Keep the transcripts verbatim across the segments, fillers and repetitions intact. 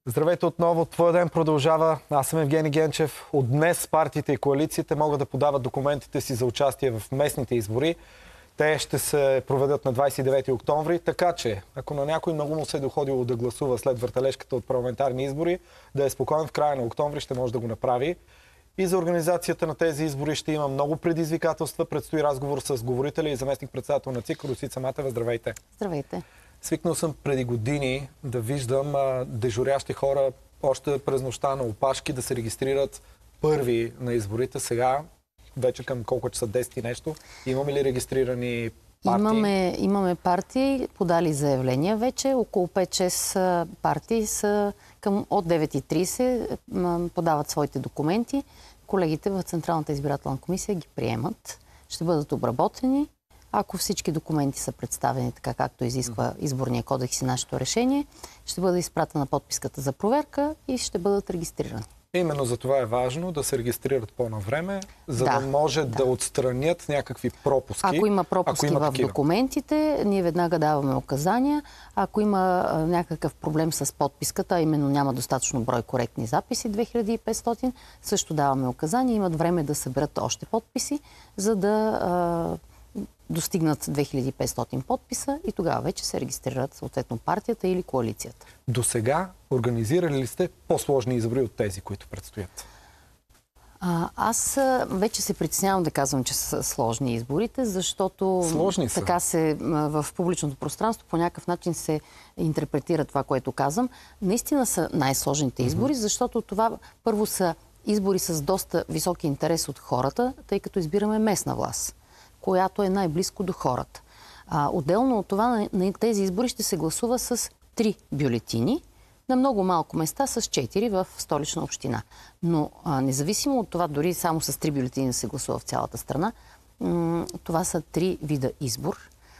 Здравейте отново. Твоя ден продължава. Аз съм Евгений Генчев. От днес партиите и коалициите могат да подават документите си за участие в местните избори. Те ще се проведат на двадесет и девети октомври, така че ако на някой много му се е доходило да гласува след въртележката от парламентарни избори, да е спокоен, в края на октомври ще може да го направи. И за организацията на тези избори ще има много предизвикателства. Предстои разговор с говорителя и заместник-председател на ЦИК Росица Матева. Здравейте! Здравейте! Свикнал съм преди години да виждам а, дежурящи хора още през нощта на опашки да се регистрират първи на изборите. Сега, вече към колко часа, десет и нещо, имаме ли регистрирани партии? Имаме, имаме партии, подали заявления вече. Около пет-шест партии са към от девет и тридесет подават своите документи. Колегите в Централната избирателна комисия ги приемат. Ще бъдат обработени. Ако всички документи са представени така, както изисква изборния кодекс и нашето решение, ще бъде изпратена подписката за проверка и ще бъдат регистрирани. Именно за това е важно да се регистрират по-навреме, за да, да може да. да отстранят някакви пропуски. Ако има пропуски ако има в документите, ние веднага даваме указания. Ако има а, някакъв проблем с подписката, а именно няма достатъчно брой коректни записи, две хиляди и петстотин, също даваме указания. Имат време да съберат още подписи, за да а, достигнат две хиляди и петстотин подписа и тогава вече се регистрират съответно партията или коалицията. До сега организирали ли сте по-сложни избори от тези, които предстоят? А, аз вече се притеснявам да казвам, че са сложни изборите, защото сложни са. Така се в публичното пространство по някакъв начин се интерпретира това, което казвам. Наистина са най-сложните избори, mm-hmm. защото това първо са избори с доста високи интерес от хората, тъй като избираме местна власт, която е най-близко до хората. А, отделно от това, на, на тези избори ще се гласува с три бюлетини, на много малко места с четири в Столична община. Но а, независимо от това, дори само с три бюлетини да се гласува в цялата страна, това са три вида избор.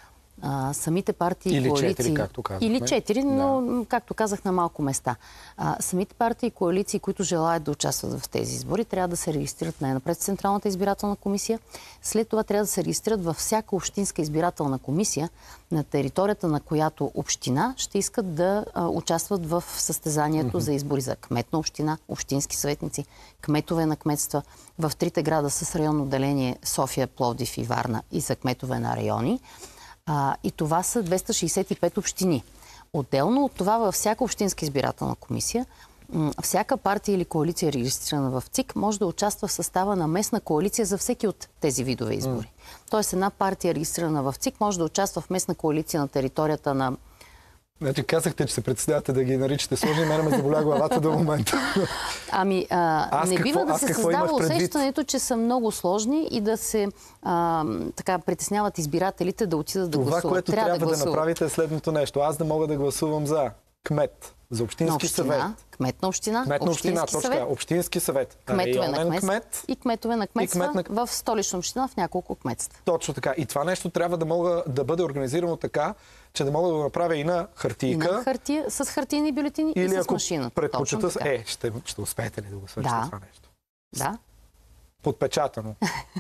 А, самите партии или и коалиции... четири, както казахме. Или четири, но, да. както казах, на малко места. А, самите партии и коалиции, които желаят да участват в тези избори, трябва да се регистрират най-напред в Централната избирателна комисия. След това трябва да се регистрират във всяка общинска избирателна комисия, на територията на която община ще искат да а, участват в състезанието mm-hmm. за избори за кмет на община, общински съветници, кметове на кметства, в трите града с районно деление София, Пловдив и Варна и за кметове на райони. А, и това са двеста шейсет и пет общини. Отделно от това във всяка общинска избирателна комисия, всяка партия или коалиция, регистрирана в ЦИК, може да участва в състава на местна коалиция за всеки от тези видове избори. Mm. Тоест една партия, регистрирана в ЦИК, може да участва в местна коалиция на територията на... Значи казахте, че се председавате да ги наричате сложни, мене ме заболя главата до момента. Ами, а, не какво, бива да се създава усещането, че са много сложни и да се а, така притесняват избирателите да отидат да това, гласуват. Това, което трябва, трябва да, да направите е следното нещо. Аз да мога да гласувам за кмет, за общински община, съвет. Кмет на община, кмет на община, точка, общински съвет. Кметове на кмет, кмет и кметове на кметства кмет на... в Столична община в няколко кметства. Точно така. И това нещо трябва да мога да бъде организирано така, че да мога да го направя и на хартийка. И на хартия, с хартийни бюлетини или и с машина. Предпочита... Е, ще, ще успеете ли да го свършите да. това нещо? Да. Подпечатано.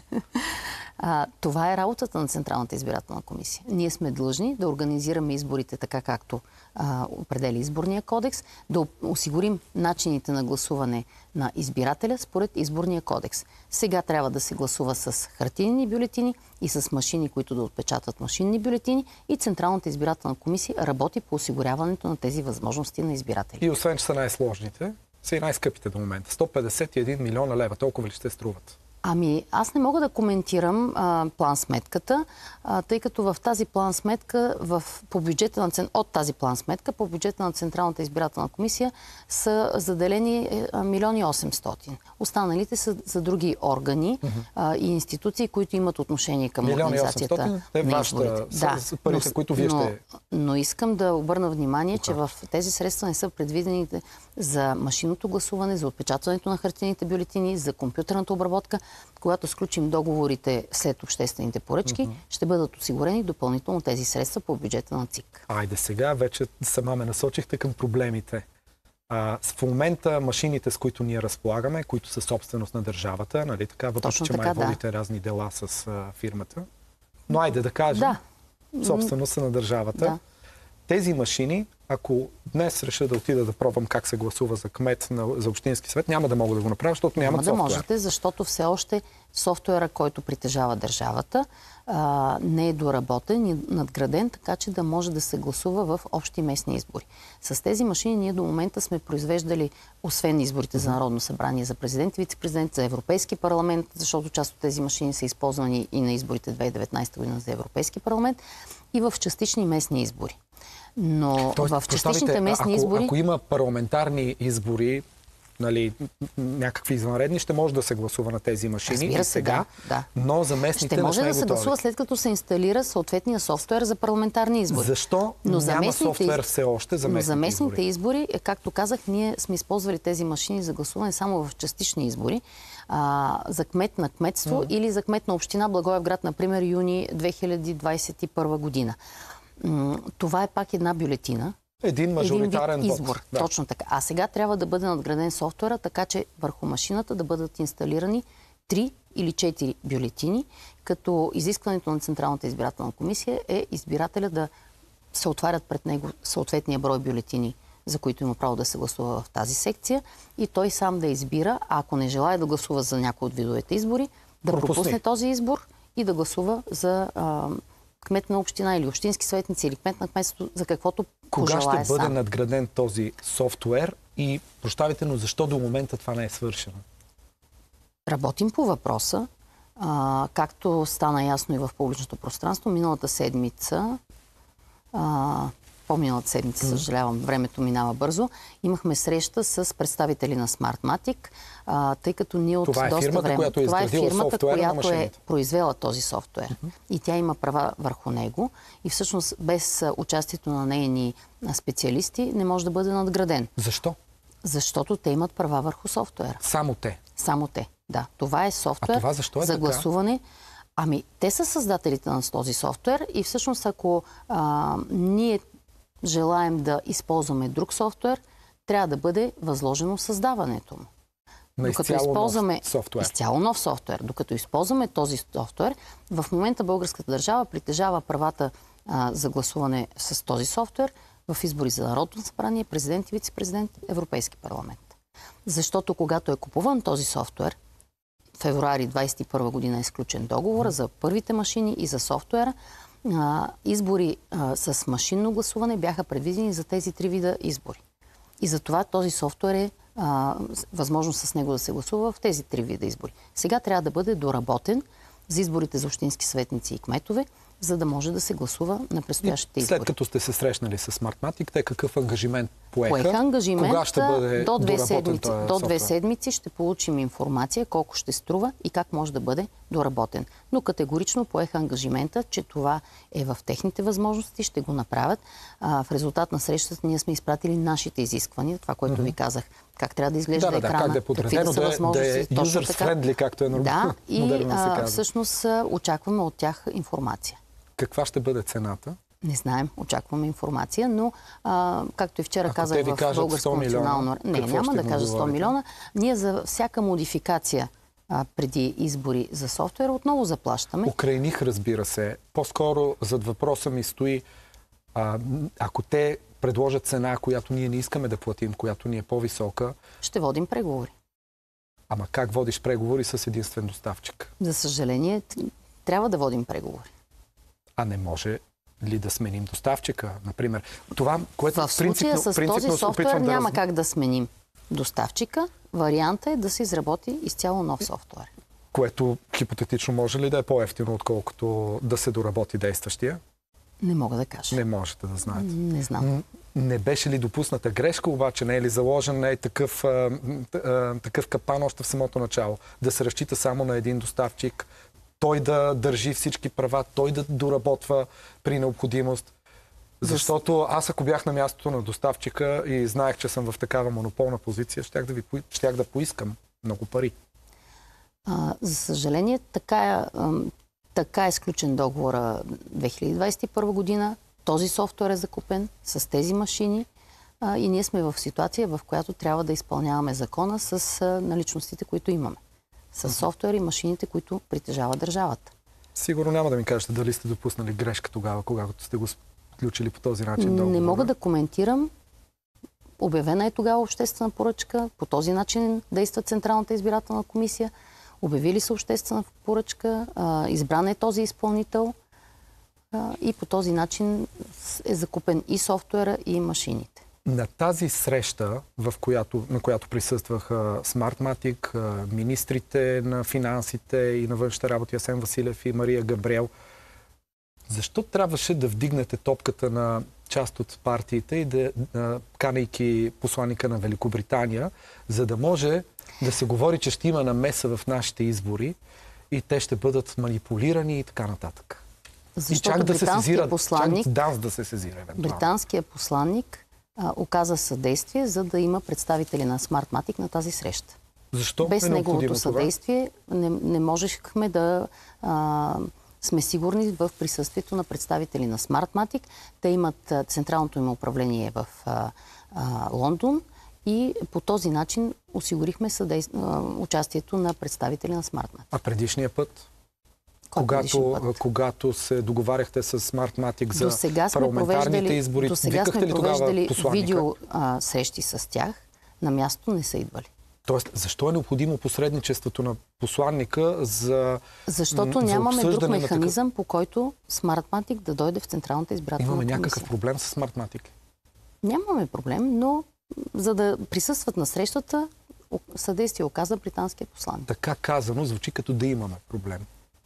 А, това е работата на Централната избирателна комисия. Ние сме длъжни да организираме изборите така, както а, определя изборния кодекс, да осигурим начините на гласуване на избирателя според изборния кодекс. Сега трябва да се гласува с хартийни бюлетини и с машини, които да отпечатат машинни бюлетини, и Централната избирателна комисия работи по осигуряването на тези възможности на избиратели. И освен, че са най-сложните, са и най-скъпите до момента. сто петдесет и един милиона лева. Толкова ли ще струват? Ами, аз не мога да коментирам а, план-сметката, а, тъй като в тази план-сметка, в, по бюджета на, от тази план-сметка, по бюджета на Централната избирателна комисия са заделени милион и осемстотин. Останалите са за други органи mm-hmm. а, и институции, които имат отношение към организацията е на изборите. Да, са парите, но, които вие но, ще... но искам да обърна внимание, Okay. че в тези средства не са предвидени за машинното гласуване, за отпечатването на хартийните бюлетини, за компютърната обработка. Когато сключим договорите след обществените поръчки, mm-hmm. ще бъдат осигурени допълнително тези средства по бюджета на ЦИК. Айде сега, вече сама ме насочихте към проблемите. А, в момента машините, с които ние разполагаме, които са собственост на държавата, нали така, въпреки че май водите да. разни дела с а, фирмата. Но айде да кажем, да. собственост на държавата. Да. Тези машини, ако днес реша да отида да пробвам как се гласува за кмет на, за общински съвет, няма да мога да го направя, защото нямат Няма да софтуер. можете, защото все още софтуера, който притежава държавата, а, не е доработен и надграден, така че да може да се гласува в общи местни избори. С тези машини ние до момента сме произвеждали, освен изборите за Народно събрание, за президент, вице-президент, за Европейски парламент, защото част от тези машини са използвани и на изборите две хиляди и деветнадесета година за Европейски парламент, и в частични местни избори. Но Тоест, в частичните местни ако, избори... Ако има парламентарни избори, нали, някакви извънредни, ще може да се гласува на тези машини. Разбира се, сега, да, да. Но за местните ще може не сме да се готови. гласува след като се инсталира съответния софтуер за парламентарни избори. Защо но за няма местните, софтуер все още за местните, но за местните избори? избори, както казах, ние сме използвали тези машини за гласуване само в частични избори. А, за кмет на кметство mm. или за кмет на община Благоевград, например, юни две хиляди двадесет и първа година. М- това е пак една бюлетина. Един мажоритарен Един вид вод. избор. Да. Точно така. А сега трябва да бъде надграден софтуера, така че върху машината да бъдат инсталирани три или четири бюлетини, като изискването на Централната избирателна комисия е избирателя да се отварят пред него съответния брой бюлетини, за които има право да се гласува в тази секция, и той сам да избира, а ако не желая да гласува за някой от видовете избори, да Пропусни. пропусне този избор и да гласува за а, кмет на община или общински съветници или кмет на кметството, за каквото Кога пожелае ще бъде сам. надграден този софтуер и, прощавайте, но защо до момента това не е свършено? Работим по въпроса. А, както стана ясно и в публичното пространство, миналата седмица, а, по-миналата седмица, съжалявам, времето минава бързо, имахме среща с представители на Smartmatic, а, тъй като ние от Това е доста фирмата, време... която е това е изградила фирмата, софтуера на която е машините. произвела този софтуер. Uh-huh. И тя има права върху него. И всъщност без участието на нейни специалисти не може да бъде надграден. Защо? Защото те имат права върху софтуера. Само те. Само те, да. Това е софтуер а това защо е за така? гласуване. Ами, те са създателите на този софтуер и всъщност ако а, ние желаем да използваме друг софтуер, трябва да бъде възложено създаването му. На Докато изцяло използваме нов софтуер. изцяло нов софтуер, докато използваме този софтуер, в момента българската държава притежава правата а, за гласуване с този софтуер в избори за Народно събрание, президент и вице-президент, Европейски парламент. Защото когато е купуван този софтуер, февруари двадесет и първа година е изключен договор за първите машини и за софтуера, а, избори а, с машинно гласуване бяха предвидени за тези три вида избори. И затова този софтуер е а, възможно с него да се гласува в тези три вида избори. Сега трябва да бъде доработен за изборите за общински съветници и кметове, за да може да се гласува на предстоящите избори. След като сте се срещнали с Smartmatic, те какъв ангажимент поеха? Поеха ангажимент. Кога ще бъде до две доработен седмици, този до две софтуер? седмици ще получим информация колко ще струва и как може да бъде доработен. Но категорично поеха ангажимента, че това е в техните възможности, ще го направят. А, в резултат на срещата ние сме изпратили нашите изисквания, това, което mm-hmm. ви казах, как трябва да изглежда да, да, екрана, как да е какви подредено, да са да е, възможности. да е user-friendly, както е нормално. Да, и модерно да се а, казва. всъщност очакваме от тях информация. Каква ще бъде цената? Не знаем, очакваме информация, но а, както и вчера Ако казах те ви в кажат Българско сто милиона, национално... Не, какво няма ще да му кажа сто говорите? милиона. Ние за всяка модификация а, преди избори за софтуер отново заплащаме. Украиних, разбира се. По-скоро зад въпроса ми стои, а, ако те предложат цена, която ние не искаме да платим, която ни е по-висока, Ще водим преговори. ама как водиш преговори с единствен доставчик? За съжаление, т- трябва да водим преговори. А не може ли да сменим доставчика, например? Това, което В случая с този софтуер да няма раз... как да сменим доставчика. Варианта е да се изработи изцяло нов софтуер. Което хипотетично може ли да е по-евтино, отколкото да се доработи действащия? Не мога да кажа. Не можете да знаете. Не знам. М, Не беше ли допусната грешка, обаче не е ли заложен не е такъв, а, а, такъв капан още в самото начало? Да се разчита само на един доставчик, той да държи всички права, той да доработва при необходимост. Защото аз, ако бях на мястото на доставчика и знаех, че съм в такава монополна позиция, щях да, ви, по- щях да поискам много пари. А, за съжаление, така е, ам, така е изключен договора две хиляди двадесет и първа година. Този софтуер е закупен с тези машини а, и ние сме в ситуация, в която трябва да изпълняваме закона с а, наличностите, които имаме. С софтуер и машините, които притежава държавата. Сигурно няма да ми кажете дали сте допуснали грешка тогава, когато сте го сключили по този начин договора? Не мога да коментирам. Обявена е тогава обществена поръчка. По този начин действа Централната избирателна комисия. Обявили са обществена поръчка. Избран е този изпълнител. И по този начин е закупен и софтуера, и машините. На тази среща, в която, на която присъстваха Smartmatic, министрите на финансите и на външните работи Асен Василев и Мария Габриел, защо трябваше да вдигнете топката на част от партиите и да, канейки посланника на Великобритания, за да може да се говори, че ще има намеса в нашите избори и те ще бъдат манипулирани и така нататък? Защото и чак да се сезира, посланник, чак ДАНС да се сезира евентуално. Британският посланник а, оказа съдействие, за да има представители на Smartmatic на тази среща. Защо Без е неговото съдействие не, не можехме да а, сме сигурни в присъствието на представители на Smartmatic. Те имат а, централното им управление в а, а, Лондон и по този начин осигурихме съдей... а, участието на представители на Smartmatic. А предишния път? Когато, когато се договаряхте с Smartmatic за парламентарните избори, до сега сме провеждали видео а, срещи с тях, на място не са идвали. Тоест, защо е необходимо посредничеството на посланника за Защото за нямаме друг обсъждане механизъм, на такъв... по който Smartmatic да дойде в Централната избирателна Имаме комисия. някакъв проблем с Smartmatic? Нямаме проблем, но за да присъстват на срещата, съдействие оказа британския посланник. Така казано, звучи като да имаме проблем.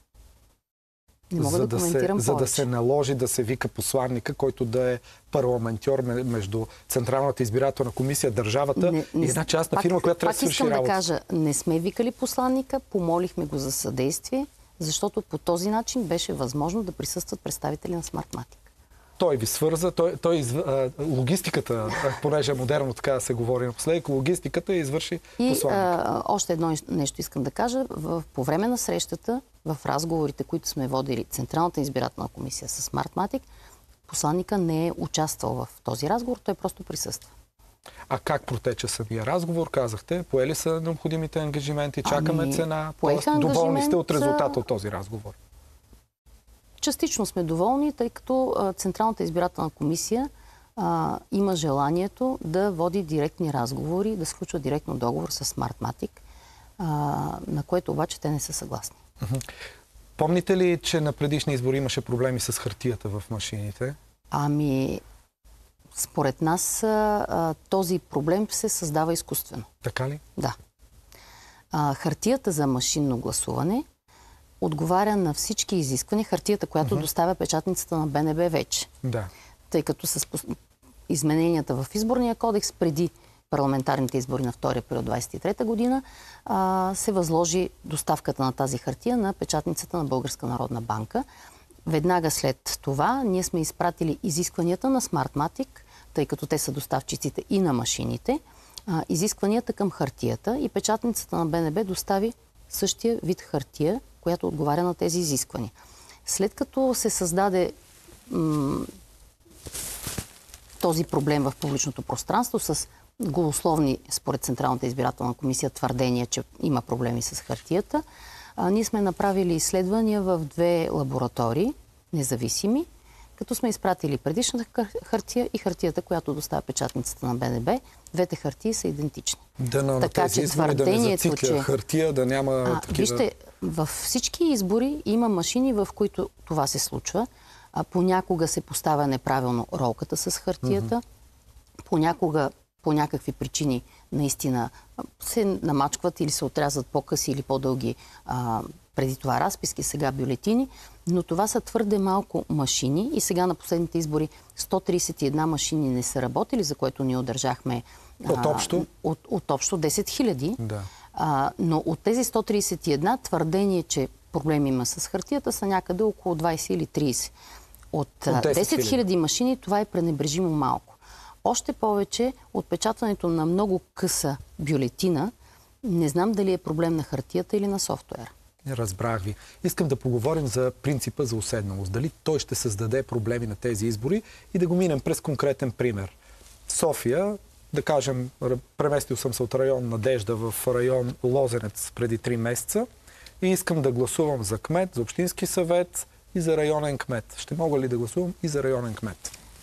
Не мога за да, да коментирам се, За повече. да се наложи да се вика посланника, който да е парламентьор между Централната избирателна комисия, държавата не, не, и една частна фирма, която трябва да свърши работа. Пак искам да кажа, не сме викали посланника, помолихме го за съдействие, защото по този начин беше възможно да присъстват представители на Smartmatic. Той ви свърза, той, той изв... логистиката, понеже е модерно така да се говори напоследък, логистиката я извърши посланник. И а, още едно нещо искам да кажа. В, по време на срещата, в разговорите, които сме водили Централната избирателна комисия с Smartmatic, посланника не е участвал в този разговор, той просто присъства. А как протече самия разговор? Казахте, поели са необходимите ангажименти, чакаме ами, цена, т.е. доволни сте от резултата от този разговор? Частично сме доволни, тъй като а, Централната избирателна комисия а, има желанието да води директни разговори, да сключва директно договор с Smartmatic, а, на което обаче те не са съгласни. Помните ли, че на предишни избори имаше проблеми с хартията в машините? Ами, според нас а, този проблем се създава изкуствено. Така ли? Да. А, хартията за машинно гласуване отговаря на всички изисквания. Хартията, която uh-huh. доставя печатницата на БНБ вече. Да. Тъй като с измененията в изборния кодекс преди парламентарните избори на втория период двадесет и трета година а, се възложи доставката на тази хартия на печатницата на Българска народна банка. Веднага след това ние сме изпратили изискванията на Smartmatic, тъй като те са доставчиците и на машините, а, изискванията към хартията и печатницата на БНБ достави същия вид хартия, която отговаря на тези изисквания. След като се създаде м- този проблем в публичното пространство с голословни, според Централната избирателна комисия, твърдения, че има проблеми с хартията, а, ние сме направили изследвания в две лаборатории, независими, като сме изпратили предишната хартия и хартията, която доставя печатницата на БНБ. Двете хартии са идентични. Да, на така, тези избори да не зацикля че... хартия, да няма а, такива... Вижте, във всички избори има машини, в които това се случва. А, понякога се поставя неправилно ролката с хартията. Mm-hmm. Понякога по някакви причини наистина се намачкват или се отрязват по-къси или по-дълги а, преди това разписки, сега бюлетини. Но това са твърде малко машини и сега на последните избори сто тридесет и една машини не са работили, за което ние удържахме от общо, а, от, от общо десет хиляди. Да. А, но от тези сто тридесет и една твърдение, че проблеми има с хартията, са някъде около двадесет или тридесет. От, от десет хиляди машини това е пренебрежимо малко. Още повече, отпечатването на много къса бюлетина, не знам дали е проблем на хартията или на софтуера. Разбрах ви. Искам да поговорим за принципа за уседналост. Дали той ще създаде проблеми на тези избори и да го минем през конкретен пример. София, да кажем, преместил съм се от район Надежда в район Лозенец преди три месеца и искам да гласувам за кмет, за общински съвет и за районен кмет. Ще мога ли да гласувам и за районен кмет?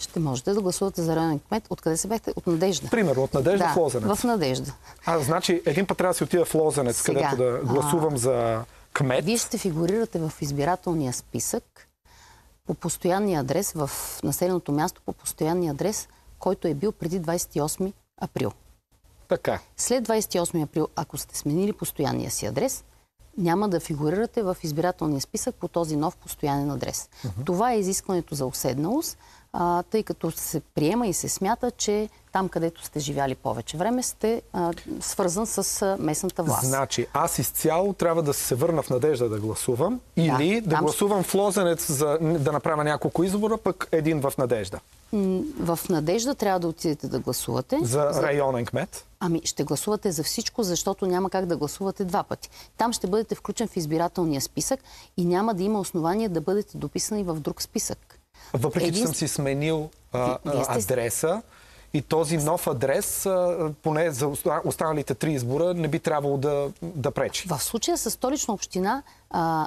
ще можете да гласувате за районен кмет. Откъде се бяхте? От Надежда. Примерно, от Надежда да, в Лозенец. в Надежда. А, значи, един път трябва да си отида в Лозенец, Сега, където да гласувам а... за кмет. Вие ще фигурирате в избирателния списък по постоянния адрес, в населеното място по постоянния адрес, който е бил преди двадесет и осми април. Така. След двадесет и осми април, ако сте сменили постоянния си адрес, няма да фигурирате в избирателния списък по този нов постоянен адрес. Uh-huh. Това е изискването за уседналост, а, тъй като се приема и се смята, че там, където сте живяли повече време, сте а, свързан с а, местната власт. Значи, аз изцяло трябва да се върна в Надежда да гласувам или да, да гласувам в Лозенец за да направя няколко избора, пък един в Надежда. В Надежда трябва да отидете да гласувате. За районен кмет? Ами ще гласувате за всичко, защото няма как да гласувате два пъти. Там ще бъдете включен в избирателния списък и няма да има основание да бъдете дописани в друг списък. Въпреки, Един... че съм си сменил а, а, адреса и този нов адрес, а, поне за останалите три избора, не би трябвало да, да пречи. В случая с Столична община а,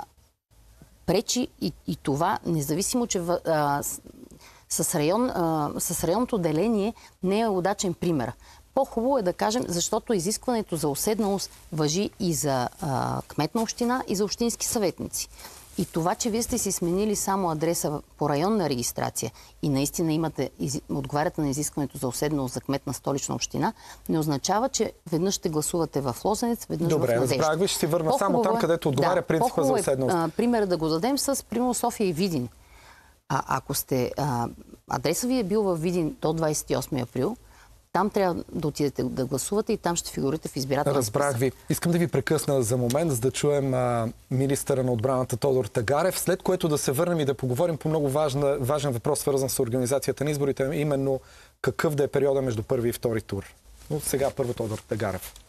пречи и, и това, независимо, че а, с, район, а, с районното деление не е удачен пример. По-хубаво е да кажем, защото изискването за уседналост важи и за а, кмет на община, и за общински съветници. И това, че вие сте си сменили само адреса по районна регистрация и наистина имате, отговаряте на изискването за уседналост за кмет на Столична община, не означава, че веднъж ще гласувате в Лозенец, веднъж Добре, в Надежда. Добре, разбрах ви, ще си върна само там, където отговаря да, принципа за уседналост. Е, пример да го дадем с, примерно, София и Видин. А ако сте... А, адреса ви е бил в Видин до двадесет и осми април, там трябва да отидете да гласувате и там ще фигурите в избирателния списък. Разбрах ви. Искам да ви прекъсна за момент, за да чуем а, министъра на отбраната Тодор Тагарев, след което да се върнем и да поговорим по много важна, важен въпрос, свързан с организацията на изборите, именно какъв да е периода между първи и втори тур. Но сега първо Тодор Тагарев.